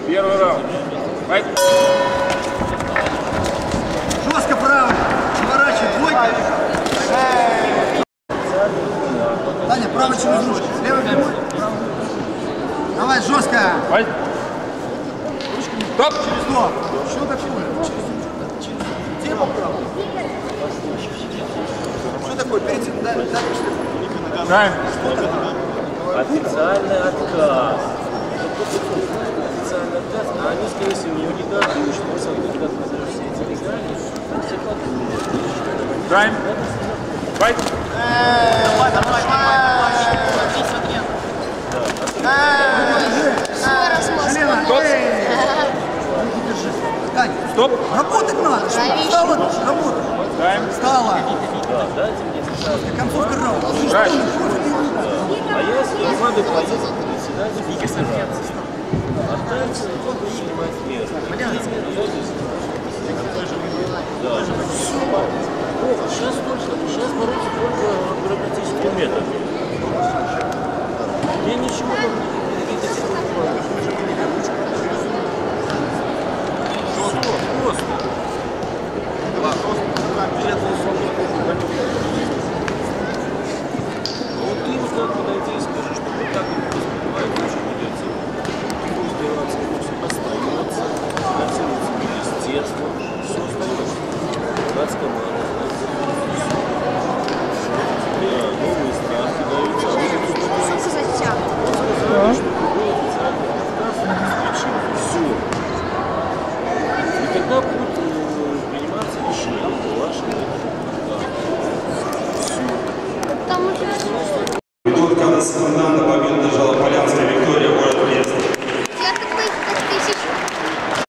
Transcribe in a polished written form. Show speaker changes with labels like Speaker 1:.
Speaker 1: Первый раунд. Файт.
Speaker 2: Жестко право. Поворачивай. Двойка. Таня, право через ручку. Левый прямой. Давай, жестко.
Speaker 1: Файт. Стоп.
Speaker 2: Стоп. Что такое? Тема право. Что такое? Перед этим, да?
Speaker 1: Тайм.
Speaker 3: Официальный отказ. Официальный отказ, а они, скорее всего, не дадут, потому что мы сами когда назовешь все эти легальные.
Speaker 1: Тайм. Файт. Стоп.
Speaker 2: Работать надо. Встала, работать.
Speaker 1: Тайм.
Speaker 2: Встала.
Speaker 3: Да, дайте мне официальный.
Speaker 2: Концовка раунда.
Speaker 1: Тайм.
Speaker 3: А если не надо платить, председатель не собирается. Оттается, принимать меры. Да. Сейчас бороться только бюрократическим методом. Я ничего там не